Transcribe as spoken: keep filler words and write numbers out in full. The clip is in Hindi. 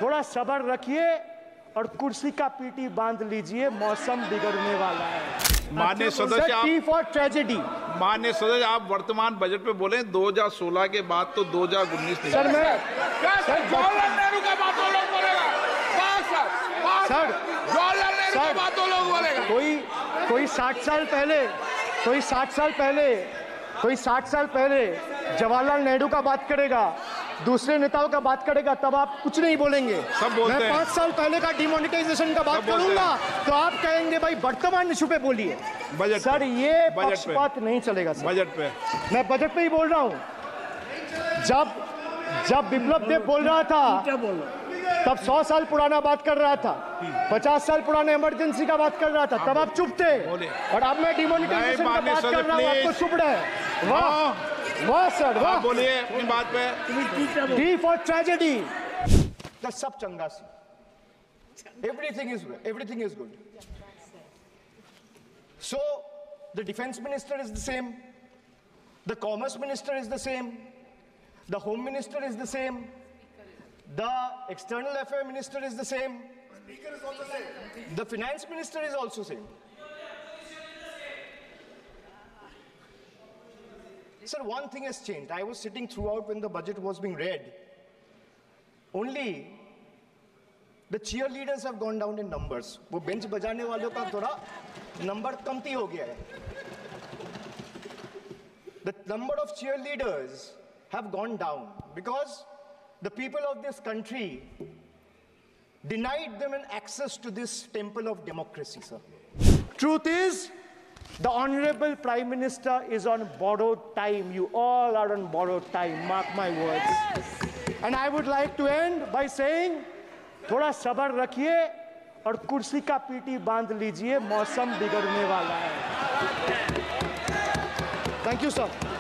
थोड़ा सब्र रखिए और कुर्सी का पीटी बांध लीजिए, मौसम बिगड़ने वाला है। माननीय सदस्य, टी फॉर ट्रेजेडी। माननीय सदस्य, आप वर्तमान बजट पे बोले दो हज़ार सोलह के बाद तो दो हज़ार उन्नीस नहीं। सर मैं सर जवाहरलाल नेहरू का बात वो लोग बोलेगा। सर जवाहरलाल नेहरू का बात वो लोग बोलेगा। कोई कोई साठ साल पहले कोई साठ साल पहले कोई साठ साल पहले जवाहरलाल नेहरू का बात करेगा, दूसरे नेताओं का बात करेगा, तब आप कुछ नहीं बोलेंगे। सब बोलते मैं हैं। पांच साल पहले का डिमोनेटाइजेशन का बात करूंगा तो आप कहेंगे भाई वर्तमान इशू पे बोलिए। बजट सर पे। ये बजट पे। पक्षपात नहीं चलेगा सर। बजट पे मैं बजट पे ही बोल रहा हूँ। जब जब विप्लव देव बोल रहा था तब सौ साल पुराना बात कर रहा था, पचास साल पुराने इमरजेंसी का बात कर रहा था, तब आप चुप थे। और अब मैं डिमोनेटाइजेशन का बात कर रहा हूँ, आपको चुप रहे। वाह वाह सर वाह। बोलिए अपनी बात पे। D for tragedy. सब चंगा सी, everything is everything is good. So the defence minister is the same, the commerce minister is the same, the home minister is the same, the external affair minister is the same, speaker is also same, the finance minister is also same. Sir, one thing has changed. I was sitting throughout when the budget was being read. Only the cheerleaders have gone down in numbers. वो bench बजाने वालों का थोड़ा number कमती हो गया है. The number of cheerleaders have gone down because the people of this country denied them an access to this temple of democracy, sir. Truth is, the Honorable Prime Minister is on borrowed time. You all are on borrowed time, mark my words. Yes. And I would like to end by saying, थोड़ा सब्र रखिए और कुर्सी का पीटी बांध लीजिए, मौसम बिगड़ने वाला है। Thank you, sir.